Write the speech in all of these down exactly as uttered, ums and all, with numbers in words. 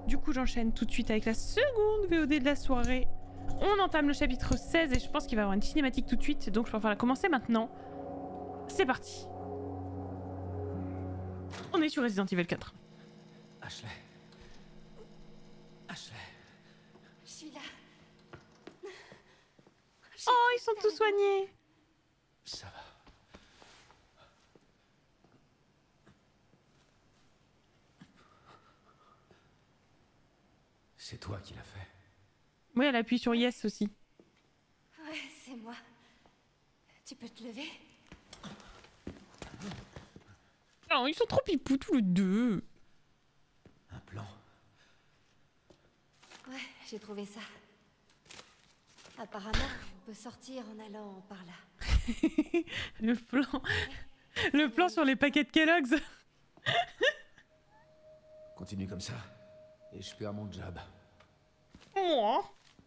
Du coup, j'enchaîne tout de suite avec la seconde V O D de la soirée. On entame le chapitre seize et je pense qu'il va y avoir une cinématique tout de suite, donc je vais pouvoir la commencer maintenant. C'est parti. On est sur Resident Evil quatre. Ashley. Ashley. Je suis là. Oh, ils sont tous soignés. Ça va. C'est toi qui l'as fait. Oui, elle appuie sur Yes aussi. Ouais, c'est moi. Tu peux te lever? Oh, ils sont trop pipous tous les deux. Un plan. Ouais, j'ai trouvé ça. Apparemment, on peut sortir en allant par là. Le plan... Le plan sur les paquets de Kellogg's. Continue comme ça. Et je perds mon job. Oh.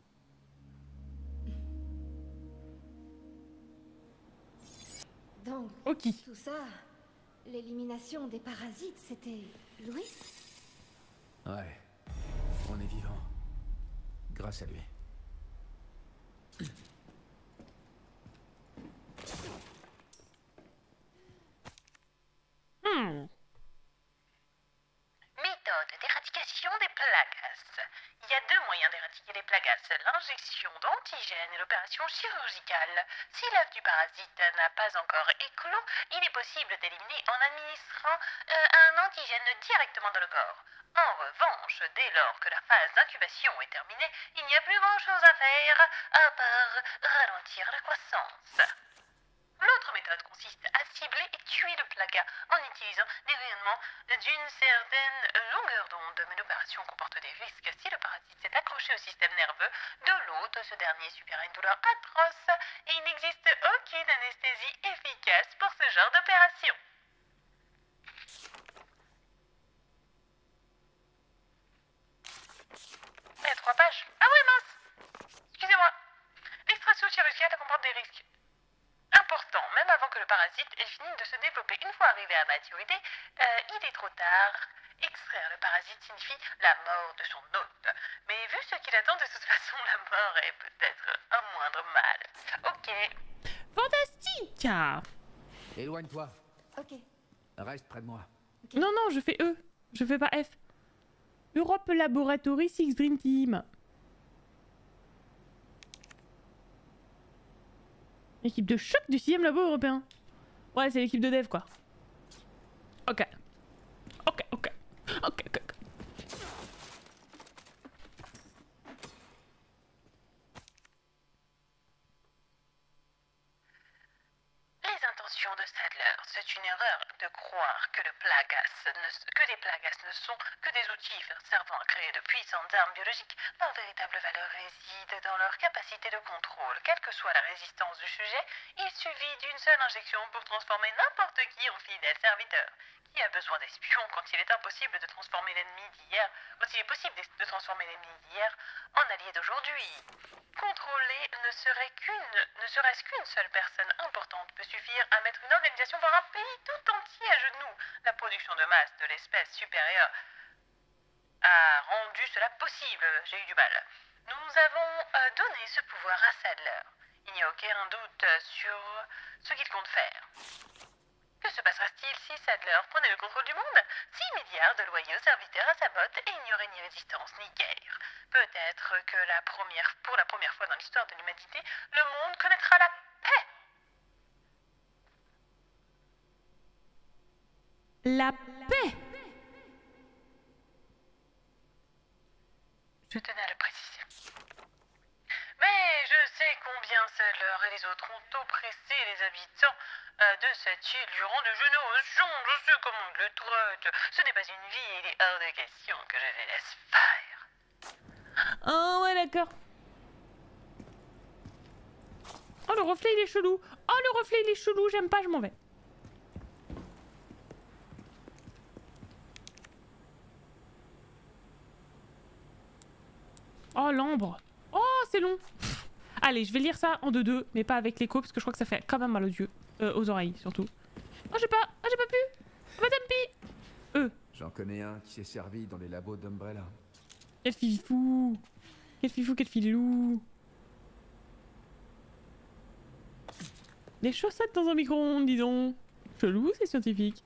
Donc, Ok. tout ça, l'élimination des parasites, c'était Louis? Ouais. On est vivant. Grâce à lui. Hmm. Méthode d'éradication des plagas. Il y a deux moyens d'éradiquer les plagas, l'injection d'antigènes et l'opération chirurgicale. Si l'œuf du parasite n'a pas encore éclos, il est possible d'éliminer en administrant euh, un antigène directement dans le corps. En revanche, dès lors que la phase d'incubation est terminée, il n'y a plus grand-chose à faire à part ralentir la croissance. L'autre méthode consiste à cibler et tuer le plaga en utilisant des rayonnements d'une certaine longueur d'onde. Mais l'opération comporte des risques. Si le parasite s'est accroché au système nerveux de l'hôte, ce dernier subira une douleur atroce et il n'existe aucune anesthésie efficace pour ce genre d'opération. Eh, trois pages. Ah oui, mince. Excusez-moi. L'extraction chirurgicale comporte des risques important, même avant que le parasite ait fini de se développer. Une fois arrivé à maturité, euh, il est trop tard. Extraire le parasite signifie la mort de son hôte. Mais vu ce qu'il attend, de toute façon, la mort est peut-être un moindre mal. Ok. Fantastique. Éloigne-toi. Ok. Reste près de moi. Non, non, je fais E. Je fais pas F. Europe Laboratory Six Dream Team. Équipe de choc du sixième labo européen. Ouais, c'est l'équipe de dev, quoi. Ok. Ok, ok. Ok, ok. Les intentions de Sadler, c'est une erreur de croire que, le plagas ne, que les plagas ne sont que des outils servant à créer de puissantes armes biologiques. Leur véritable valeur réside dans leur capacité de contrôle. Quelle que soit la résistance du sujet, il suffit d'une seule injection pour transformer n'importe qui en fidèle serviteur. Qui a besoin d'espions quand il est impossible de transformer l'ennemi d'hier, quand il est possible de transformer l'ennemi d'hier en allié d'aujourd'hui? Contrôler ne serait qu'une, ne serait-ce qu'une seule personne importante peut suffire à mettre une organisation, voire un pays tout entier à genoux. La production de masse de l'espèce supérieure a rendu cela possible. J'ai eu du mal. Nous avons euh, donné ce pouvoir à Sadler. Il n'y a aucun doute sur ce qu'il compte faire. Que se passera-t-il si Sadler prenait le contrôle du monde? Six milliards de loyaux serviteurs à sa botte et il n'y aurait ni résistance ni guerre. Peut-être que la première, pour la première fois dans l'histoire de l'humanité, le monde connaîtra la paix. La paix. Je tenais à le préciser. Mais je sais combien Sadler et les autres ont oppressé les habitants euh, de cette île durant de générations. Je sais comment ils le traitent. Ce n'est pas une vie et il est hors de question que je les laisse faire. Oh ouais, d'accord. Oh, le reflet, il est chelou. Oh, le reflet, il est chelou. J'aime pas, je m'en vais. Oh, l'ambre. Oh, c'est long. Allez, je vais lire ça en deux deux, mais pas avec l'écho, parce que je crois que ça fait quand même mal aux yeux. Euh, aux oreilles, surtout. Oh, j'ai pas... Oh, j'ai pas pu. Madame Pi. Euh. J'en connais un qui s'est servi dans les labos d'Umbrella. Quel fifou. Quel fifou, quel filou. Des chaussettes dans un micro-ondes, dis donc. Chelou, c'est scientifique.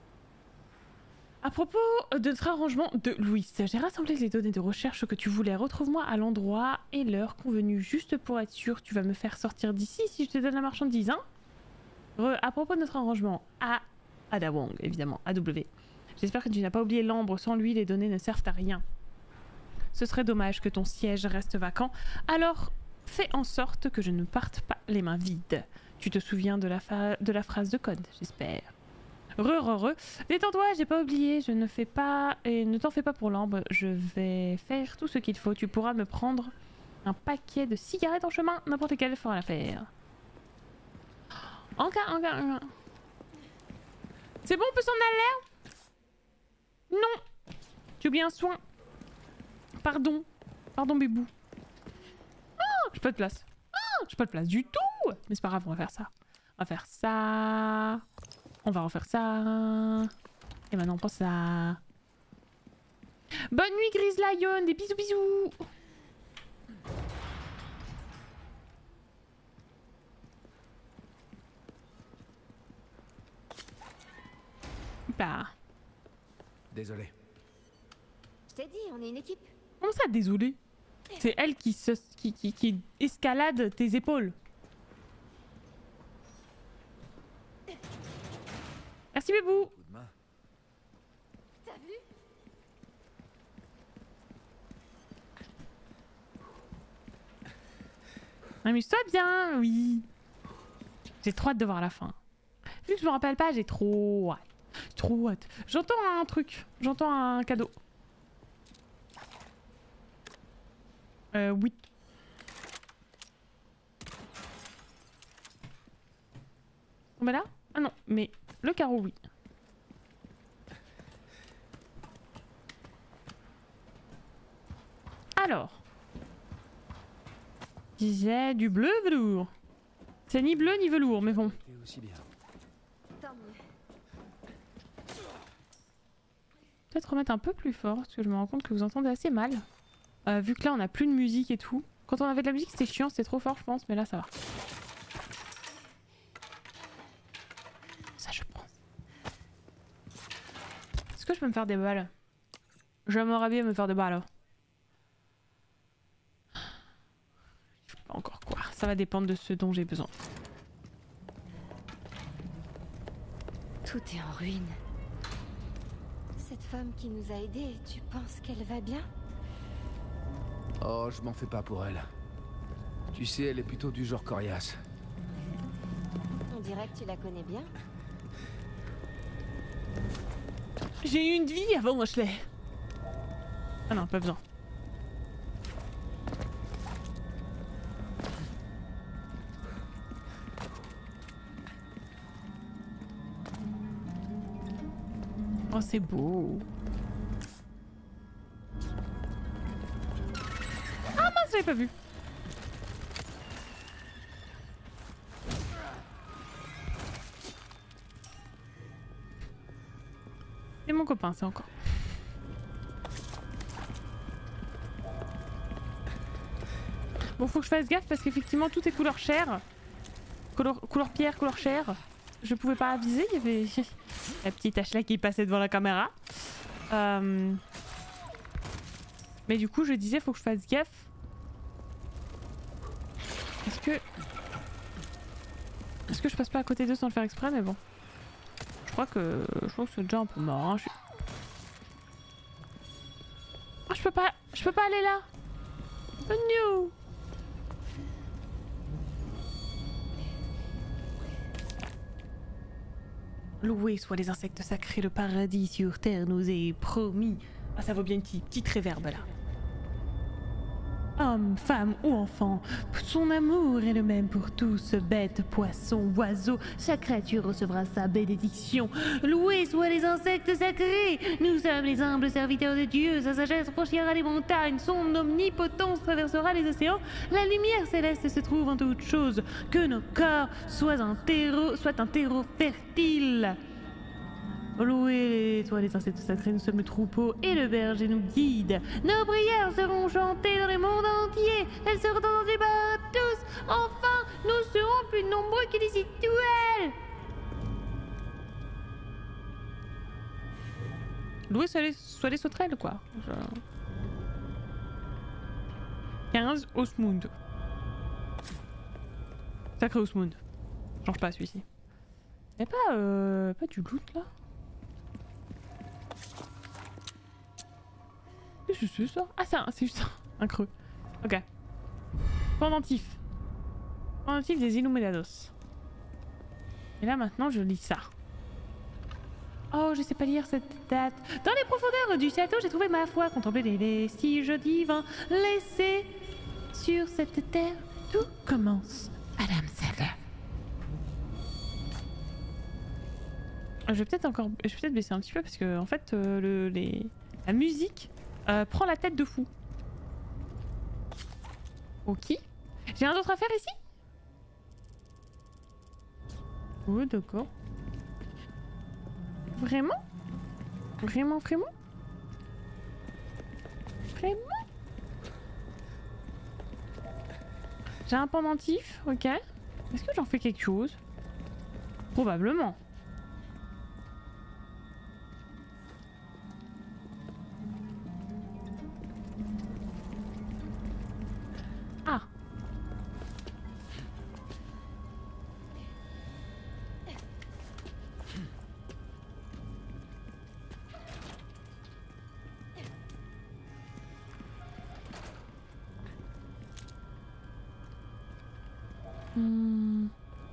À propos de notre arrangement de Louis, j'ai rassemblé les données de recherche que tu voulais. Retrouve-moi à l'endroit et l'heure convenue, juste pour être sûr. Tu vas me faire sortir d'ici si je te donne la marchandise, hein? Re, à propos de notre arrangement, à Ada Wong, évidemment, A W. J'espère que tu n'as pas oublié l'ambre. Sans lui, les données ne servent à rien. Ce serait dommage que ton siège reste vacant. Alors, fais en sorte que je ne parte pas les mains vides. Tu te souviens de la, de la phrase de code, j'espère. Re, re, re. Détends-toi, j'ai pas oublié. Je ne fais pas... Et ne t'en fais pas pour l'ambre. Je vais faire tout ce qu'il faut. Tu pourras me prendre un paquet de cigarettes en chemin. N'importe quel fera l'affaire. En cas, en cas, en cas. C'est bon, on peut s'en aller? Non. J'ai oublié un soin. Pardon. Pardon, bébou. Oh, j'ai pas de place. Oh, j'ai pas de place du tout. Mais c'est pas grave, on va faire ça. On va faire ça. On va refaire ça. Et maintenant, on pense ça. Bonne nuit, Grise Lion. Des bisous, bisous. Bah. Désolé. Je t'ai dit, on est une équipe. Comment ça, désolé? C'est elle qui, se, qui, qui, qui escalade tes épaules. Merci, bébou. Coup de main. T'as vu? Amuse-toi bien, oui. J'ai trop hâte de voir la fin. Vu que je me rappelle pas, j'ai trop hâte. Trop hâte. J'entends un truc. J'entends un cadeau. Euh, oui. On va là? Ah non, mais le carreau, oui. Alors. Disait du bleu velours. C'est ni bleu ni velours, mais bon. Et aussi bien. Tant mieux. Peut-être remettre un peu plus fort, parce que je me rends compte que vous entendez assez mal. Euh, vu que là, on n'a plus de musique et tout. Quand on avait de la musique, c'était chiant, c'était trop fort, je pense, mais là, ça va. Ça, je pense. Est-ce que je peux me faire des balles? J'aimerais bien me faire des balles. Je sais pas encore quoi. Ça va dépendre de ce dont j'ai besoin. Tout est en ruine. Cette femme qui nous a aidés, tu penses qu'elle va bien? Oh, je m'en fais pas pour elle. Tu sais, elle est plutôt du genre coriace. On dirait que tu la connais bien. J'ai eu une vie avant Ashley. Ah non, pas besoin. Oh, c'est beau. Ah mince, j'avais pas vu. C'est mon copain, c'est encore. Bon, faut que je fasse gaffe parce qu'effectivement tout est couleur chair. Couleur, couleur pierre, couleur chair. Je pouvais pas aviser, il y avait la petite Ashley qui passait devant la caméra. Euh... Mais du coup, je disais, faut que je fasse gaffe. Est-ce que... Est-ce que je passe pas à côté d'eux sans le faire exprès, mais bon. Je crois que... Je crois que c'est déjà un peu mort. Hein. Je... Oh, je peux pas... Je peux pas aller là. Oh no. Loué soient les insectes sacrés, le paradis sur terre nous est promis. Ah, ça vaut bien une petite, petite réverbe là. Homme, femme ou enfant, son amour est le même pour tous, bêtes, poissons, oiseaux, chaque créature recevra sa bénédiction. Loués soient les insectes sacrés, nous sommes les humbles serviteurs de Dieu, sa sagesse franchira les montagnes, son omnipotence traversera les océans, la lumière céleste se trouve en toutes choses, que nos corps soient un terreau, soient un terreau fertile. Louez les toits des insectes sacrés, nous sommes le troupeau et le berger nous guide. Nos prières seront chantées dans le monde entier. Elles seront entendues par tous. Enfin, nous serons plus nombreux que les citoyens. Louer soit les, soit les sauterelles, quoi. Je... quinze Osmund. Sacré Osmund. Change pas celui-ci. Y'a pas, euh, pas du loot là? Qu'est-ce que c'est ça? Ah ça, c'est juste un creux. Ok. Pendentif. Pendentif des Illuminados. Et là maintenant je lis ça. Oh, je sais pas lire cette date. Dans les profondeurs du château, j'ai trouvé ma foi. Contempler les vestiges divins laissés sur cette terre. Tout commence. Adam Sadler. Je vais peut-être encore, je vais peut-être baisser un petit peu parce que en fait, euh, le, les, la musique euh, prend la tête de fou. Ok. J'ai un autre à faire ici. Oh d'accord. Vraiment? Vraiment, vraiment? Vraiment? J'ai un pendentif, ok. Est-ce que j'en fais quelque chose? Probablement. Ah. Hmm.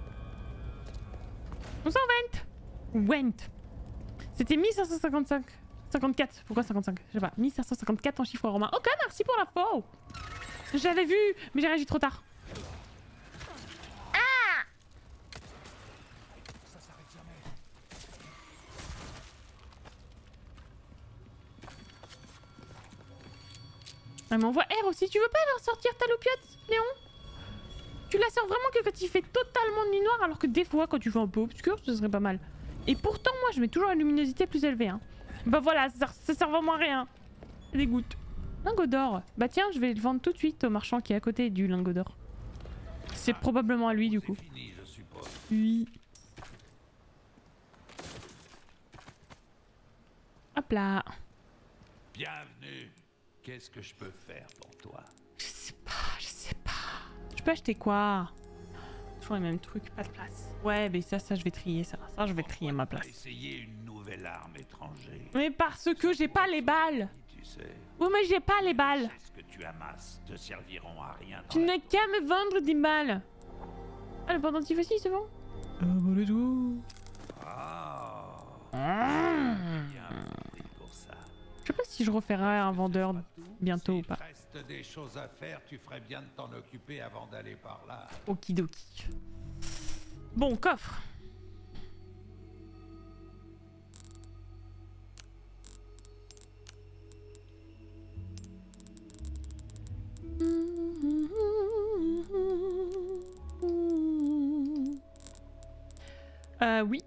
On s'en went. Went. C'était mille cinq cent cinquante-cinq. cinquante-quatre. Pourquoi cinquante-cinq? Je sais pas. mille cinq cent cinquante-quatre en chiffre romain. Ok, merci pour l'info. J'avais vu, mais j'ai réagi trop tard. Ah! Ça s'arrête jamais. Elle m'envoie R aussi. Tu veux pas leur sortir ta loupiote, Léon? Tu la sors vraiment que quand il fait totalement nuit noire, alors que des fois, quand tu fais un peu obscur, ce serait pas mal. Et pourtant, moi, je mets toujours la luminosité plus élevée. Hein. Bah voilà, ça, ça sert vraiment à rien. Ça dégoûte. Lingot d'or. Bah tiens, je vais le vendre tout de suite au marchand qui est à côté du lingot d'or. C'est ah, probablement à lui du coup. Fini, je suppose. Oui. Hop là. Bienvenue. Qu'est-ce que je peux faire pour toi? Je sais pas, je sais pas. Je peux acheter quoi? Toujours les mêmes trucs, pas de place. Ouais, mais ça, ça, je vais trier ça. Ça, je vais trier ma place. Essayer une nouvelle arme étrangère. Mais parce que j'ai pas les balles. Tu sais. Oui, mais j'ai pas les balles. Ce que tu amasses te serviront à rien. Tu n'as qu'à me vendre des balles. Ah, le pendentif aussi, c'est bon? Ah, bah let's go. Ah. Mmh. Bien pour ça. Je sais pas si je referai un vendeur bientôt ou pas. S'il reste des choses à faire, tu ferais bien de t'en occuper avant d'aller par là. Okidoki. Bon, coffre. Euh, oui.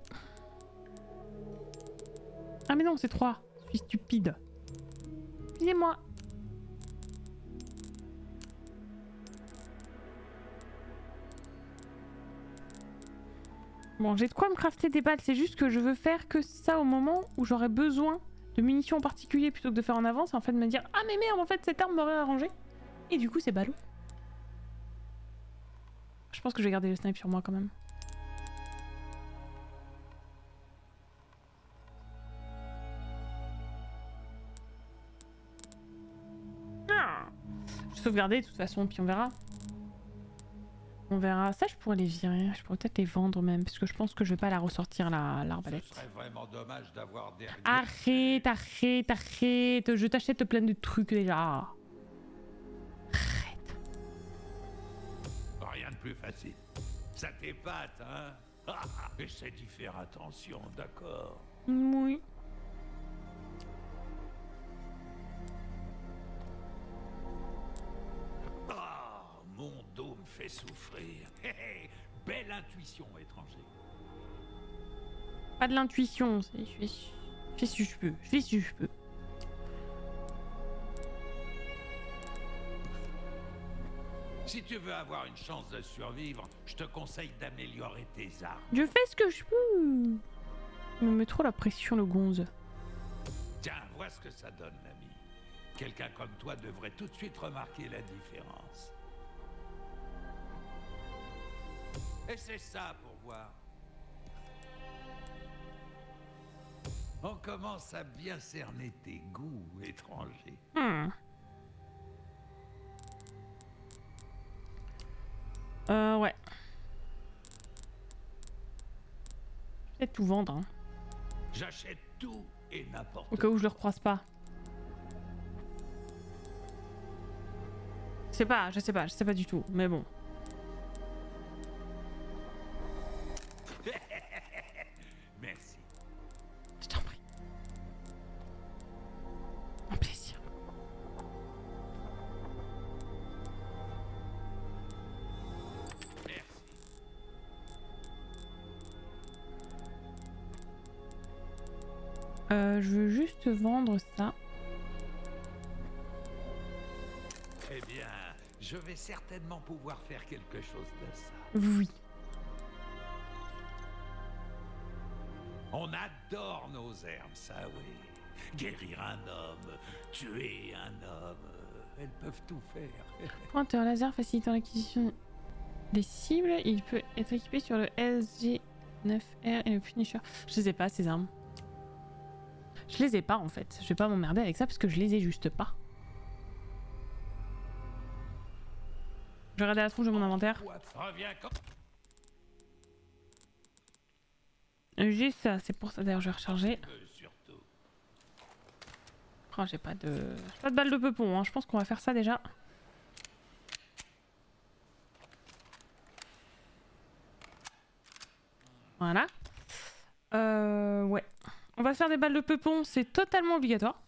Ah mais non, c'est trois. Je suis stupide. Excusez-moi. Bon, j'ai de quoi me crafter des balles, c'est juste que je veux faire que ça au moment où j'aurai besoin de munitions en particulier plutôt que de faire en avance, et en fait de me dire ah mais merde, en fait cette arme m'aurait arrangé. Et du coup c'est ballot. Je pense que je vais garder le snipe sur moi quand même. Ah, je vais sauvegarder de toute façon, puis on verra. On verra. Ça, je pourrais les virer. Je pourrais peut-être les vendre même, parce que je pense que je vais pas la ressortir, la l'arbalète. Ce serait vraiment dommage d'avoir derrière... Arrête, arrête, arrête. Je t'achète plein de trucs déjà. Arrête. Rien de plus facile. Ça t'épate, hein? Essaie d'y faire attention, d'accord? Oui. Mon dos me fait souffrir. Hé hé, belle intuition, étranger. Pas de l'intuition. Je fais, je fais si je peux. Je fais si je peux. Si tu veux avoir une chance de survivre, je te conseille d'améliorer tes armes. Je fais ce que je peux. Il me met trop la pression, le gonze. Tiens, vois ce que ça donne, l'ami. Quelqu'un comme toi devrait tout de suite remarquer la différence. Et c'est ça pour voir. On commence à bien cerner tes goûts étrangers. Hmm. Euh, ouais. Je vais peut-être tout vendre, hein. J'achète tout et n'importe Au quoi. cas où je le recroise pas. Je sais pas, je sais pas, je sais pas du tout, mais bon. Merci. Je t'en prie. Un plaisir. Merci. Euh, je veux juste vendre ça. Eh bien, je vais certainement pouvoir faire quelque chose de ça. Oui. On adore nos herbes, ça oui. Guérir un homme, tuer un homme, euh, elles peuvent tout faire. Pointeur laser facilitant l'acquisition des cibles. Il peut être équipé sur le S G neuf R et le Punisher. Je les ai pas, ces armes. Je les ai pas en fait. Je vais pas m'emmerder avec ça parce que je les ai juste pas. Je vais regarder la tronche de mon inventaire. Reviens quand... J'ai ça, c'est pour ça. D'ailleurs, je vais recharger. Euh, surtout. Oh, j'ai pas de... j'ai pas de balle de peupon, hein. Je pense qu'on va faire ça déjà. Voilà. Euh... Ouais. On va faire des balles de peupon, c'est totalement obligatoire.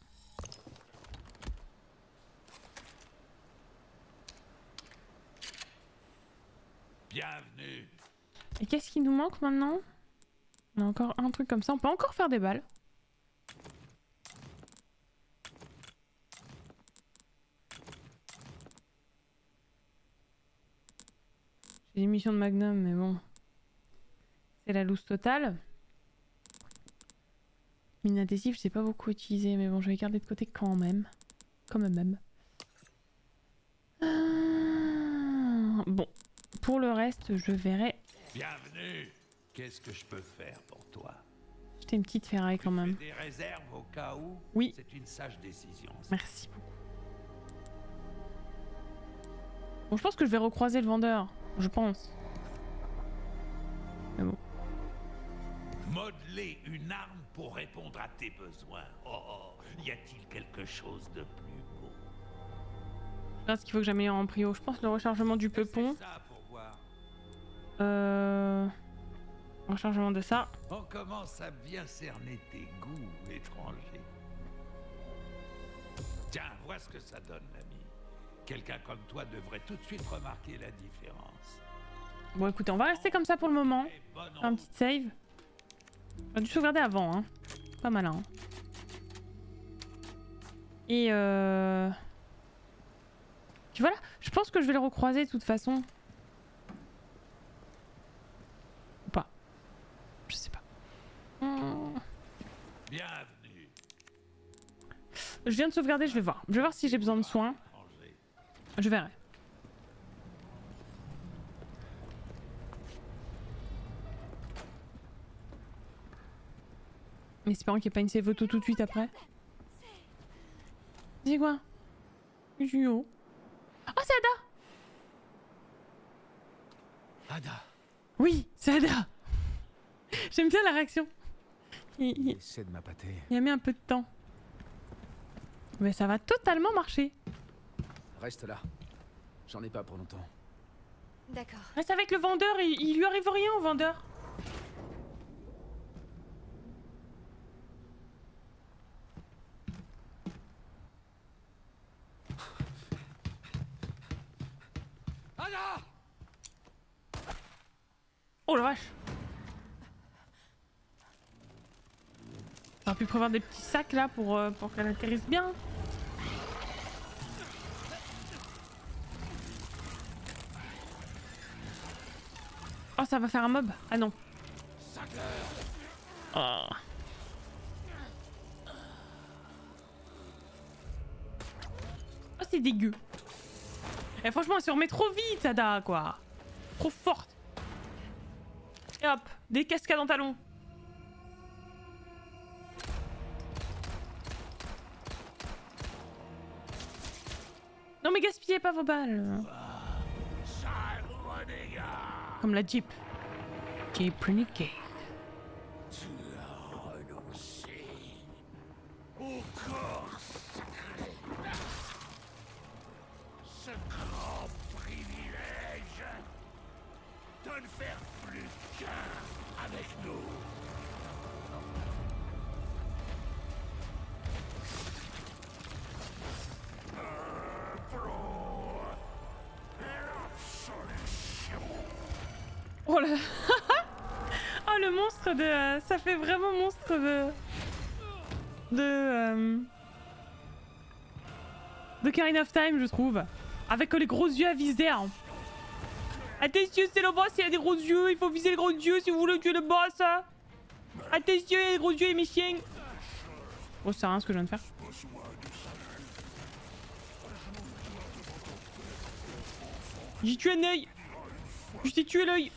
Bienvenue. Et qu'est-ce qui nous manque maintenant? On a encore un truc comme ça. On peut encore faire des balles. J'ai des munitions de Magnum, mais bon. C'est la loose totale. Mine adhésif, je sais pas beaucoup utiliser, mais bon, je vais garder de côté quand même. Quand même. Ah, bon. Pour le reste, je verrai. Bienvenue. Qu'est-ce que je peux faire pour toi? J'étais une petite ferraille quand même. Tu fais des réserves au cas où? Oui. C'est une sage décision. ça. Merci beaucoup. Bon, je pense que je vais recroiser le vendeur. Je pense. Mais bon. Modeler une arme pour répondre à tes besoins. Oh, oh, y a-t-il quelque chose de plus beau? Là, ce qu'il faut que j'améliore en prio. Je pense le rechargement du peupon. C'est ça pour voir. Euh... Rechargement de ça. On commence à bien cerner tes goûts étrangers. Tiens, vois ce que ça donne, l'ami. Quelqu'un comme toi devrait tout de suite remarquer la différence. Bon, écoutez, on va rester comme ça pour le moment. Et bonne Un petit save. J'aurais dû sauvegarder avant, hein. Pas malin. Hein. Et euh... Puis voilà, je pense que je vais le recroiser de toute façon. Ou pas. Je sais pas. Hmm. Bienvenue. Je viens de sauvegarder, je vais voir. Je vais voir si j'ai besoin de soins. Étranger. Je verrai. En espérant qu'il n'y ait pas une save auto tout de suite après. C'est quoi? Juo. Oh, c'est Ada! Ada, Oui, c'est Ada! J'aime bien la réaction. Il, il- essaie de m'appâter. il a mis un peu de temps. Mais ça va totalement marcher. Reste là. J'en ai pas pour longtemps. D'accord. Reste avec le vendeur, il, il lui arrive rien au vendeur. Ada! Oh la vache! J'aurais pu prévoir des petits sacs là pour, euh, pour qu'elle atterrisse bien. Oh, ça va faire un mob. Ah non. Oh. Oh, c'est dégueu. Et franchement, elle se remet trop vite, Ada, quoi. Trop forte. Et hop, des cascades en talons. Non mais gaspillez pas vos balles. Comme la Jeep. Jeep Renegade. Ce grand privilège de ne faire plus qu'un avec nous. Oh là. Oh le monstre de... Ça fait vraiment monstre de... De... Euh... De Karina of Time, je trouve. Avec les gros yeux à viser. Hein. Attention, c'est le boss, il a des gros yeux. Il faut viser les gros yeux si vous voulez tuer le boss. Attention, il a des gros yeux et mes chiens. Oh, ça sert à rien ce que je viens de faire. J'ai tué un œil. Je t'ai tué l'œil.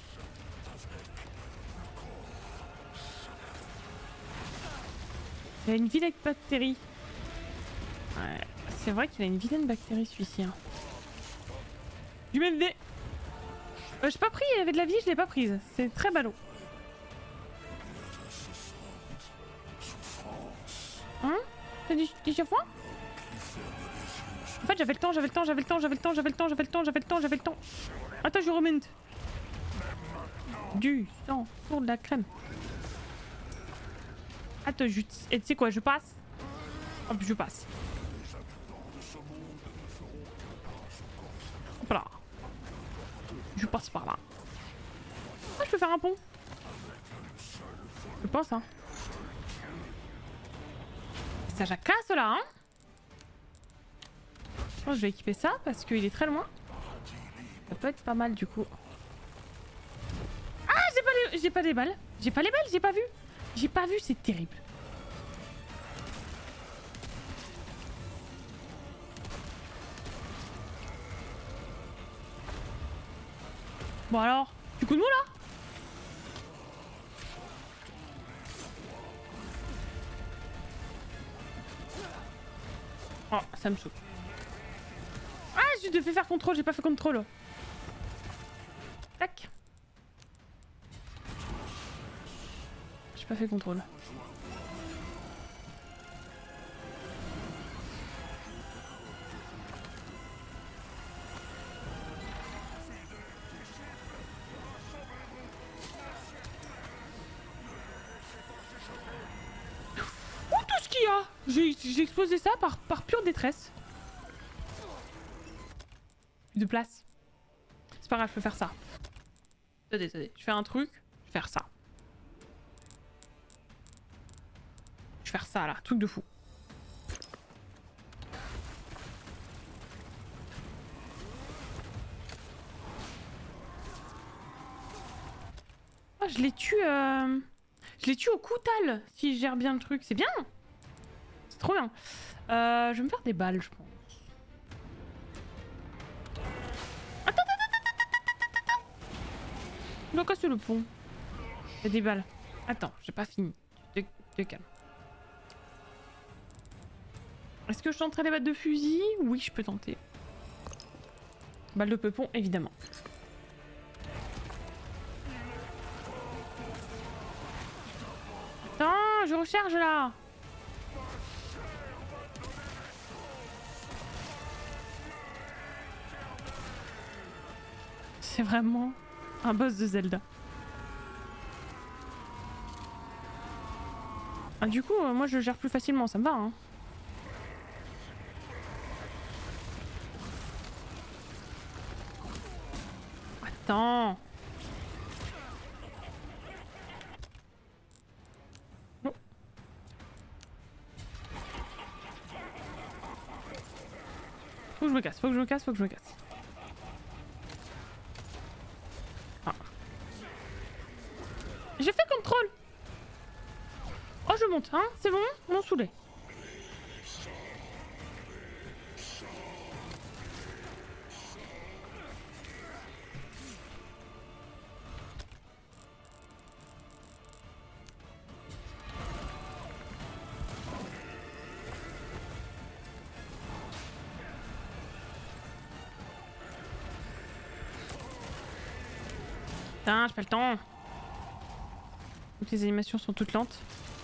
Il a une vilaine bactérie. Ouais, c'est vrai qu'il a une vilaine bactérie celui-ci. Hein. Du même dé. Euh, j'ai pas pris, il y avait de la vie, je l'ai pas prise. C'est très ballot. Hein? T'as dit déjà fois? En fait j'avais le temps, j'avais le temps, j'avais le temps, j'avais le temps, j'avais le temps, j'avais le temps, j'avais le temps, j'avais le temps. Attends, je remonte. Du sang pour de la crème. Attends, je... Et tu sais quoi, je passe. Hop, je passe. Hop là. Je passe par là. Ah, je peux faire un pont. Je pense, hein. Ça jacasse là, hein. Je pense que je vais équiper ça parce qu'il est très loin. Ça peut être pas mal du coup. Ah, j'ai pas les, j'ai pas les balles. J'ai pas les balles, j'ai pas vu. J'ai pas vu, c'est terrible. Bon alors, du coup de nous là? Oh, ça me saoule. Ah, je devais faire contrôle, j'ai pas fait contrôle. Tac. J'ai pas fait contrôle. Oh, tout ce qu'il y a! J'ai explosé ça par, par pure détresse. De place. C'est pas grave, je peux faire ça. Attendez, attendez, je fais un truc, je vais faire ça. Je vais faire ça là, truc de fou. Oh, je les tue, euh... je les tue au coutal si je gère bien le truc, c'est bien. C'est trop bien. Euh, je vais me faire des balles, je pense. Il a cassé le pont. Il y a des balles. Attends, j'ai pas fini. Te, te calme. Est-ce que je tenterai les balles de fusil? Oui, je peux tenter. Balle de peupon, évidemment. Attends, je recharge là. C'est vraiment un boss de Zelda. Ah, du coup, euh, moi je le gère plus facilement, ça me va. Hein. Attends. Non. Faut que je me casse, faut que je me casse, faut que je me casse. Ah. J'ai fait contrôle. Oh, je monte, hein, c'est bon, on m'en saoulait. Putain, j'ai pas le temps. Donc les animations sont toutes lentes.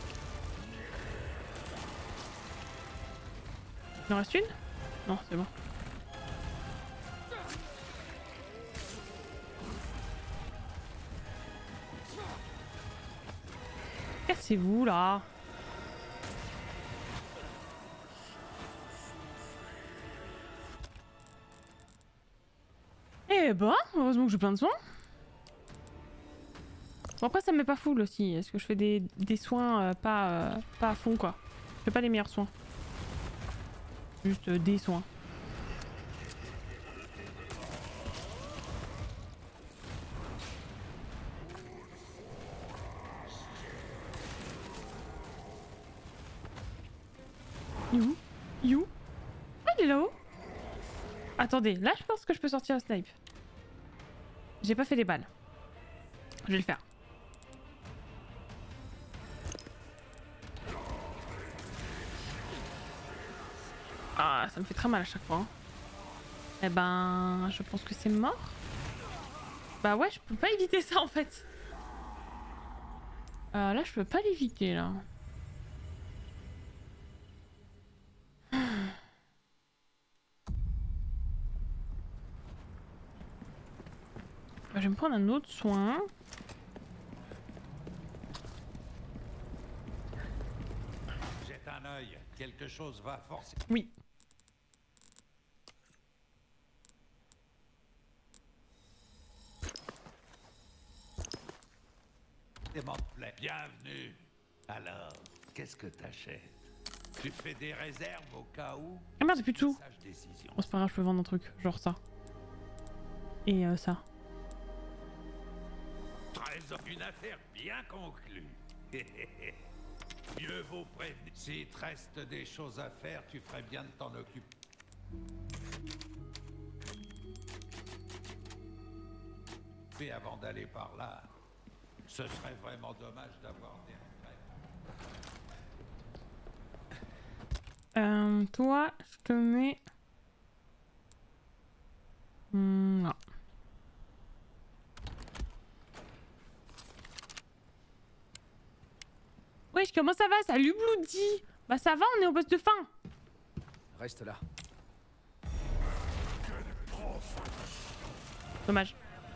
Il en reste une? Non, c'est bon. Cassez-vous là. Eh ben, heureusement que j'ai plein de soins. Bon après ça me met pas full aussi, est-ce que je fais des, des soins euh, pas, euh, pas à fond quoi. Je fais pas les meilleurs soins. Juste euh, des soins. You You Ah il est là-haut. Attendez, là je pense que je peux sortir le snipe. J'ai pas fait les balles. Je vais le faire. Ah, ça me fait très mal à chaque fois. Hein. Eh ben, je pense que c'est mort. Bah ouais, je peux pas éviter ça en fait. Euh, là, je peux pas l'éviter là. Bah, je vais me prendre un autre soin. Jette un œil, quelque chose va forcer. Oui. Bienvenue. Alors, qu'est-ce que t'achètes? Tu fais des réserves au cas où? Ah merde, j'ai plus de sous. Sage décision. Oh, c'est pas grave, je peux vendre un truc, genre ça. Et euh, ça. Trésor, une affaire bien conclue. Mieux vaut prévenir. S'il te reste des choses à faire, tu ferais bien de t'en occuper. Et avant d'aller par là, ce serait vraiment dommage d'avoir des regrets. Euh, toi, je te mets... Hmm, non. Wesh, comment ça va? Salut Bloody. Bah ça va, on est au poste de fin. Reste là. Dommage.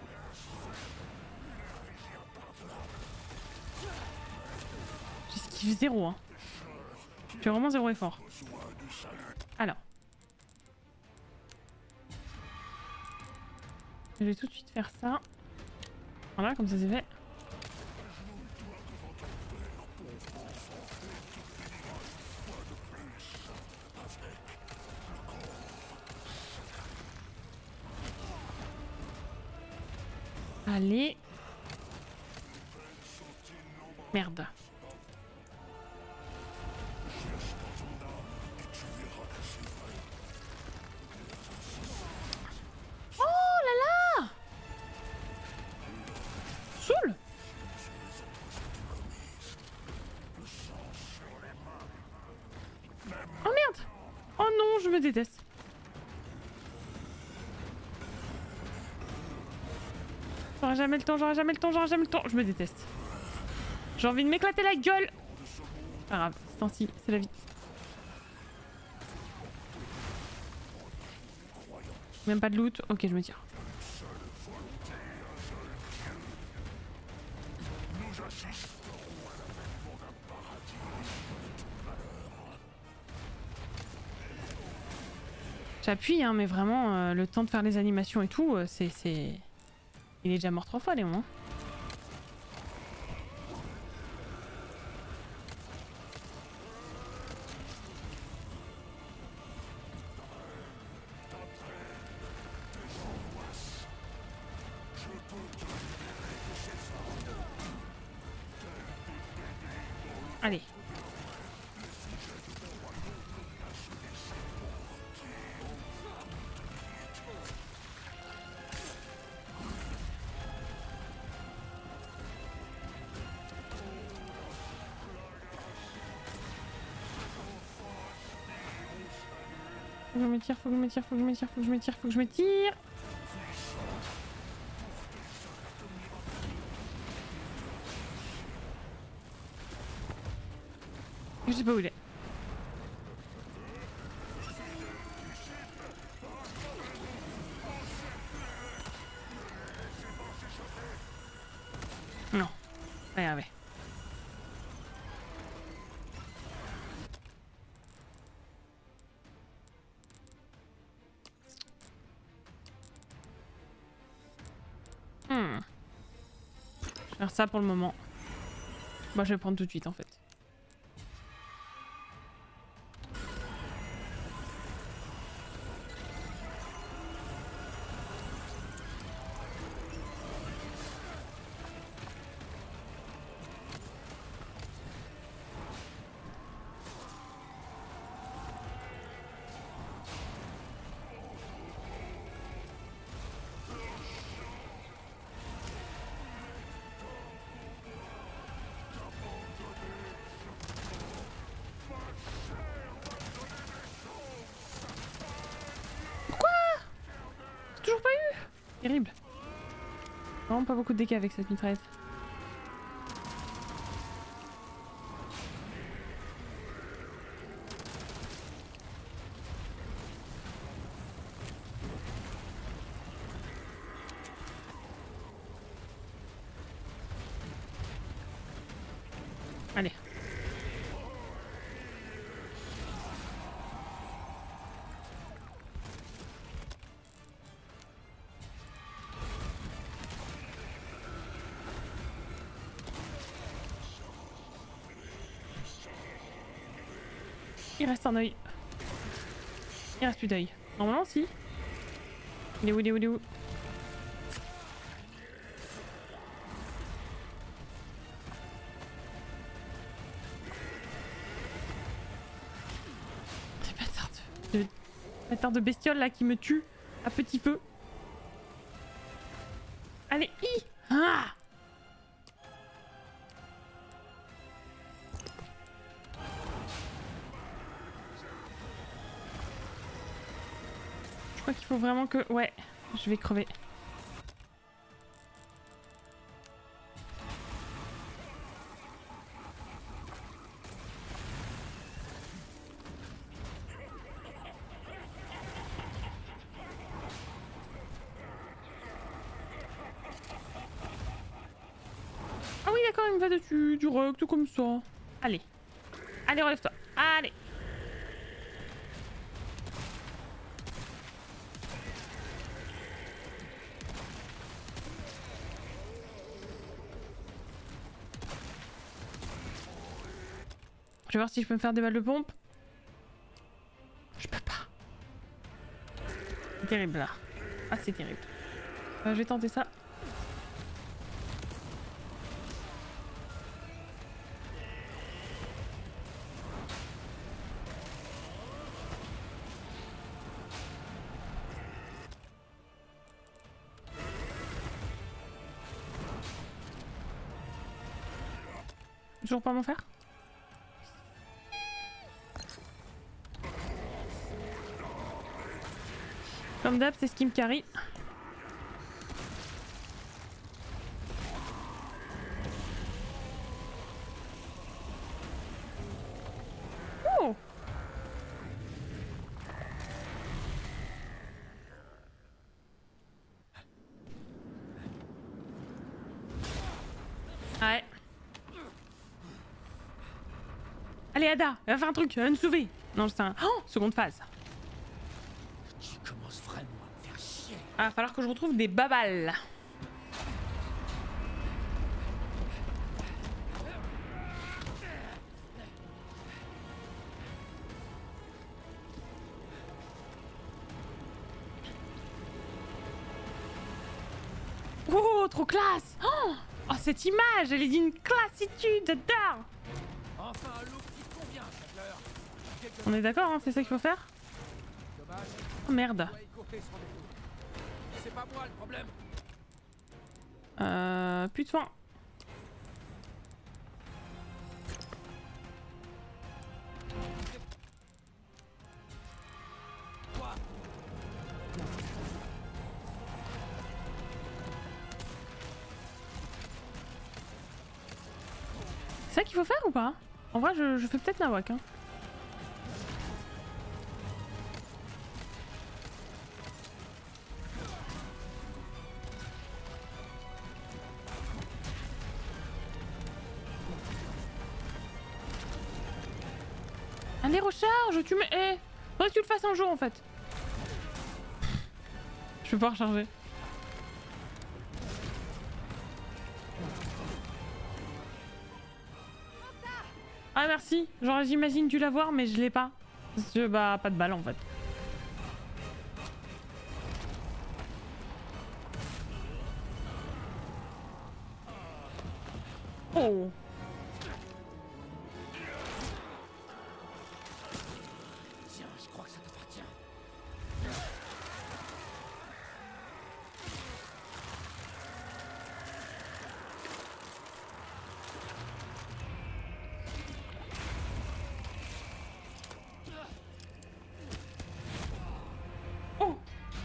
J'esquive zéro, hein. Je fais vraiment zéro effort. Alors. Je vais tout de suite faire ça. Voilà, comme ça c'est fait. Allez. Merde. Oh là là! Saoul! Oh merde! Oh non, je me déteste. J'aurai jamais le temps, j'aurai jamais le temps, j'aurai jamais le temps. Je me déteste. J'ai envie de m'éclater la gueule. Pas grave, c'est ainsi, c'est la vie. Même pas de loot, ok je me tire. J'appuie hein, mais vraiment euh, le temps de faire les animations et tout, euh, c'est... c'est... Il est déjà mort trois fois, Léon. Hein. Allez. Faut que je me tire, faut que je me tire, faut que je me tire, faut que je me tire, faut que je me tire. Je sais pas où il est. Non, pas y arriver. Hmm. Je vais faire ça pour le moment. Bah, je vais prendre tout de suite en fait. Terrible. Vraiment pas beaucoup de dégâts avec cette mitraillette. Allez. Il reste un œil. Il reste plus d'œil. Normalement si. Il est où, il est où, il est où? Ces bâtards de... de... bâtards de bestioles là qui me tuent à petit feu. Allez, hi. Ah. Je crois qu'il faut vraiment que... Ouais, je vais crever. Ah oui d'accord, il me va dessus, direct, tout comme ça. Allez. Allez, relève-toi. Allez. Je vais voir si je peux me faire des balles de pompe. Je peux pas. C'est terrible là. Ah c'est terrible. Euh, je vais tenter ça. Toujours pas m'en faire? Comme d'hab, c'est ce qui me carry. Oh! Ouais. Allez Ada, elle va faire un truc, elle va nous sauver. Non, c'est un... Oh, seconde phase. Ah, va falloir que je retrouve des babales. Oh, trop classe. Oh, oh, cette image, elle est d'une classitude, j'adore. Enfin, On est d'accord, hein, c'est ça qu'il faut faire? Dommage. Oh merde. On doit écourter ce rendez-vous. C'est pas moi le problème. Euh... Plus de soin. Quoi? C'est ça qu'il faut faire ou pas? En vrai, je, je fais peut-être nawak. Hein. Allez, recharge! Tu mets. Eh! Faudrait que tu le fasses un jour en fait. Je peux pas recharger. Ah merci, genre j'imagine dû l'avoir mais je l'ai pas. Parce que bah pas de balle en fait. Oh. Tiens, je crois que ça t'appartient. Oh.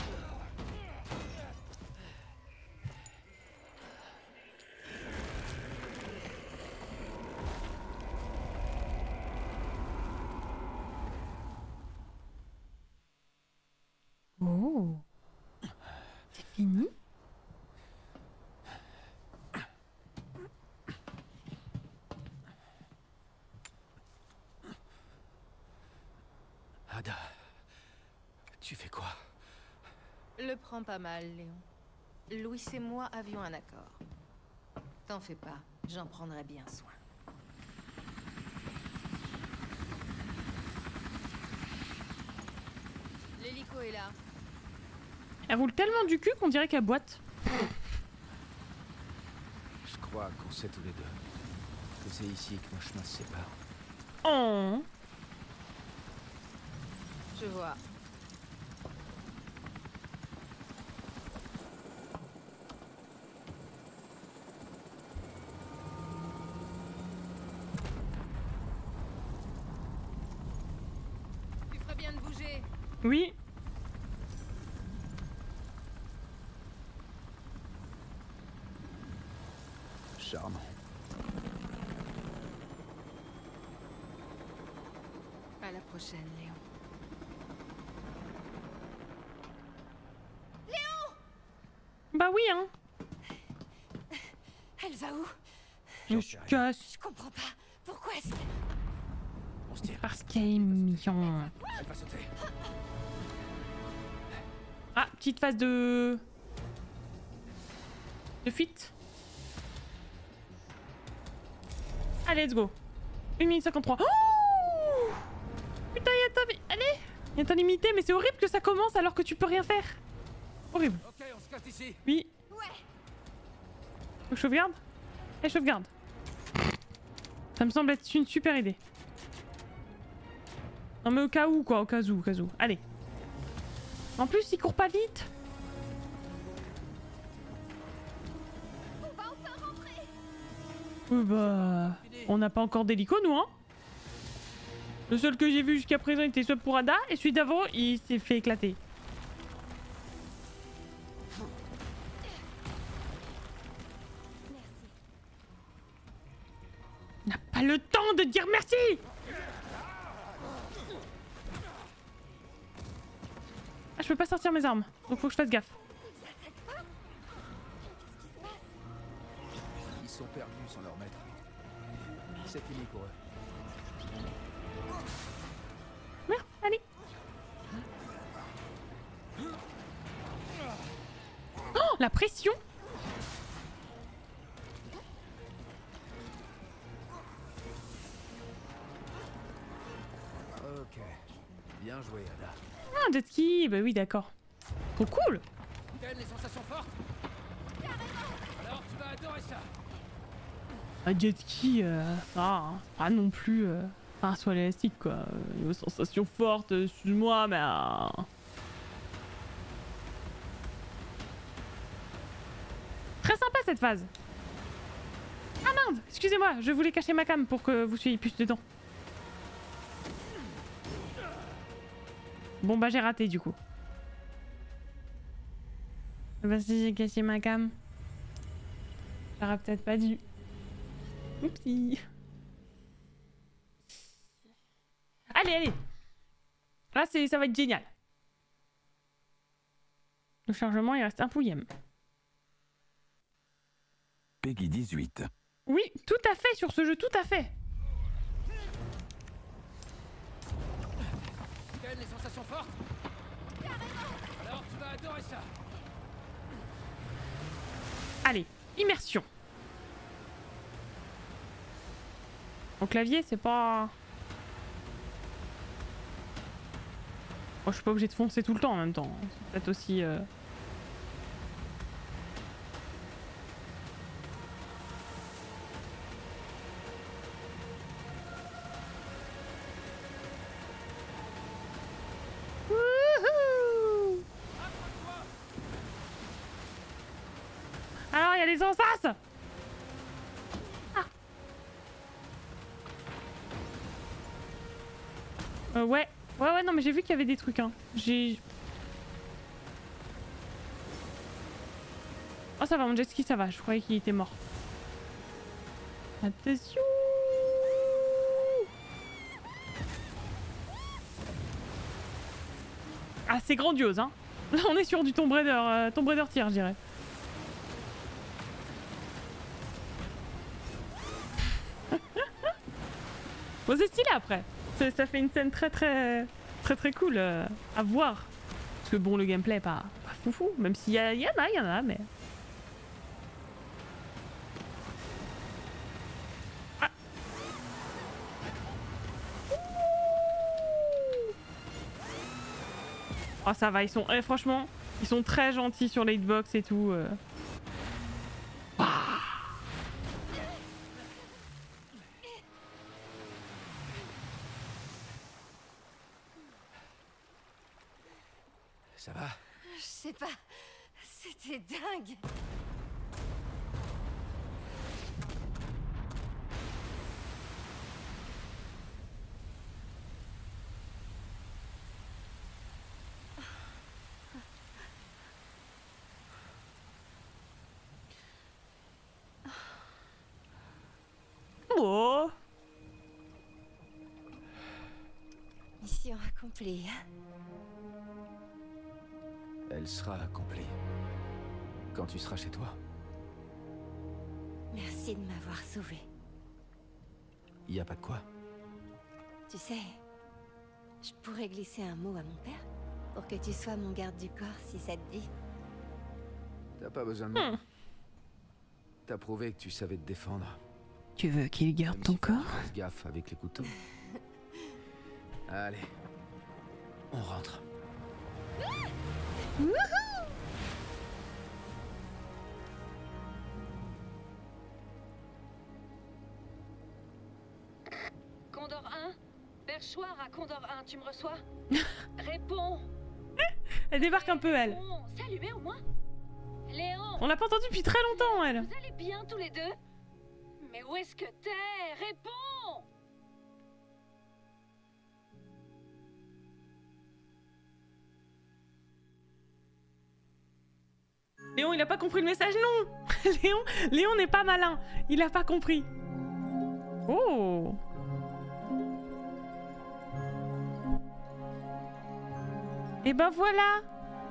Oh. C'est fini? Ada, tu fais quoi? Le prends pas mal, Léon. Louis et moi avions un accord. T'en fais pas, j'en prendrai bien soin. L'hélico est là. Elle roule tellement du cul qu'on dirait qu'elle boite. Je crois qu'on sait tous les deux que c'est ici que nos chemins se séparent. Oh. Je vois. Tu ferais bien de bouger. Oui. Charmant. À la prochaine, Léon. Bah oui hein. Elle va où? Je suis casse. Je comprends pas. Pourquoi est-ce que... On se tire. Parce qu'elle est mignon. Elle va sauter. Ah, petite phase de... De fuite. Allez, let's go. une minute cinquante-trois. Oh putain, y'a ta... Allez. Y'a ta limité, mais c'est horrible que ça commence alors que tu peux rien faire. Horrible. Ok, on se casse ici. Oui. Ouais. Faut que je sauvegarde? Et sauvegarde. Ça me semble être une super idée. Non mais au cas où quoi, au cas où, au cas où. Allez. En plus, il court pas vite. On va enfin rentrer. Euh, bah... On n'a pas encore d'hélico, nous, hein. Le seul que j'ai vu jusqu'à présent était celui pour Ada, et celui d'avant, il s'est fait éclater. On n'a pas le temps de dire merci. Ah, je peux pas sortir mes armes, donc faut que je fasse gaffe. Ils sont perdus sans leur maître. C'est fini pour eux. Merde, allez. Oh, la pression. Ok. Bien joué, Ada. Ah, jet ski, bah oui, d'accord. Trop cool. T'aimes les sensations fortes? Alors tu vas adorer ça. Un jet ski, euh, ça, hein, pas non plus. Euh... Enfin, soit élastique quoi. Niveau sensation forte, excuse-moi, mais. Euh... Très sympa cette phase. Ah merde, excusez-moi, je voulais cacher ma cam pour que vous soyez plus dedans. Bon bah j'ai raté du coup. Bah si j'ai caché ma cam. J'aurais peut-être pas dû. Oupsie. Allez, allez. Là c'est, ça va être génial. Le chargement il reste un pouillème. Peggy dix-huit. Oui, tout à fait sur ce jeu, tout à fait. T'aimes les sensations fortes? Alors tu vas adorer ça. Allez, immersion. Au clavier, c'est pas... Bon, je suis pas obligée de foncer tout le temps en même temps. C'est peut-être aussi... Euh... Alors, il y a les sensas. Ah. Euh, ouais. Ouais, ouais, non, mais j'ai vu qu'il y avait des trucs, hein. J'ai... Oh, ça va, mon jet ski, ça va. Je croyais qu'il était mort. Attention. Ah, c'est grandiose, hein. Là, on est sur du Tomb Raider, euh, Tomb Raider tir, je dirais. Bon, c'est stylé après. Ça, ça fait une scène très très très très cool euh, à voir. Parce que bon, le gameplay est pas, pas foufou, même s'il y, y en a, il y en a, mais... Ah. Oh, ça va, ils sont... Eh, franchement, ils sont très gentils sur les hitbox et tout. Euh... Ça va? Je sais pas. C'était dingue. Oh. Mission accomplie. Elle sera accomplie. Quand tu seras chez toi. Merci de m'avoir sauvé. Y a pas de quoi. Tu sais, je pourrais glisser un mot à mon père pour que tu sois mon garde du corps si ça te dit. T'as pas besoin de moi. Hmm. T'as prouvé que tu savais te défendre. Tu veux qu'il garde Même ton si corps? Fasse gaffe avec les couteaux. Allez, on rentre. Condor un, Perchoir à Condor un, tu me reçois? Réponds. Elle débarque un peu, elle. Réponds. Salut, au moins. Léon, On l'a pas entendue depuis très longtemps, elle. vous allez bien tous les deux? Mais où est-ce que t'es? Réponds. Léon, il a pas compris le message, non. Léon, Léon n'est pas malin. Il a pas compris. Oh. Et ben voilà.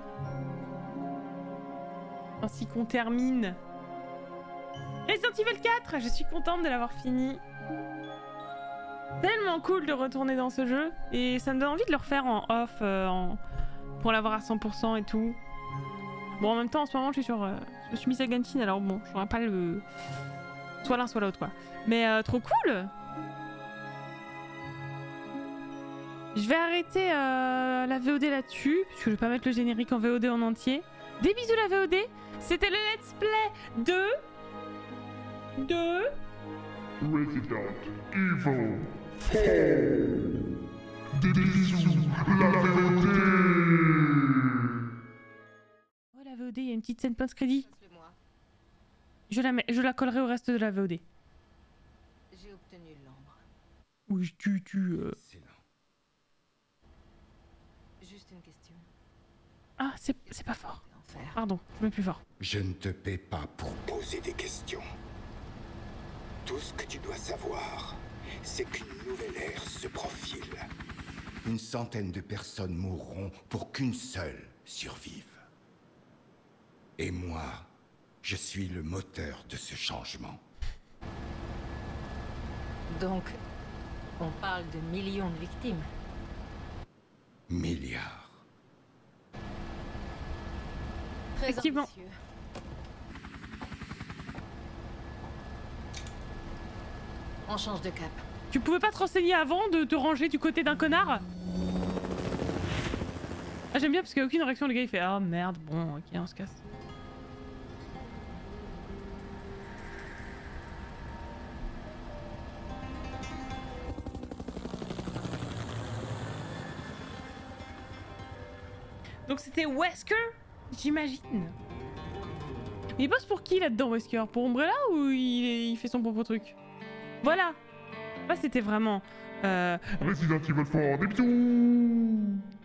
Ainsi qu'on termine Resident Evil quatre. Je suis contente de l'avoir fini. Tellement cool de retourner dans ce jeu. Et ça me donne envie de le refaire en off, euh, en... pour l'avoir à cent pour cent et tout. Bon, en même temps, en ce moment, je suis sur... Euh, je me suis mise à Genshin, alors bon, je n'aurai pas le... Soit l'un, soit l'autre, quoi. Mais euh, trop cool. Je vais arrêter euh, la V O D là-dessus, puisque je vais pas mettre le générique en V O D en entier. Des bisous la V O D. C'était le let's play de... De... Resident Evil Des bisous, la V O D. Oh la V O D, il y a une petite scène post-crédit. Passe-le-moi. Je la, mets, je la collerai au reste de la V O D. J'ai obtenu l'ambre. Oui, tu, tu... Euh... Excellent. Juste une question. Ah, c'est c'est pas fort. Enfer. Pardon, je mets plus fort. Je ne te paie pas pour poser des questions. Tout ce que tu dois savoir, c'est qu'une nouvelle ère se profile. Une centaine de personnes mourront pour qu'une seule survive. Et moi, je suis le moteur de ce changement. Donc, on parle de millions de victimes. Milliards. Très Effectivement. ambitieux. On change de cap. Tu pouvais pas te renseigner avant de te ranger du côté d'un connard? Ah, j'aime bien parce qu'il n'y a aucune réaction, le gars il fait ah merde, bon ok on se casse. Donc c'était Wesker, j'imagine. Mais il bosse pour qui là-dedans, Wesker? Pour Umbrella ou il, il fait son propre truc? Voilà. Là c'était vraiment... Euh... Resident Evil quatre, des bisous.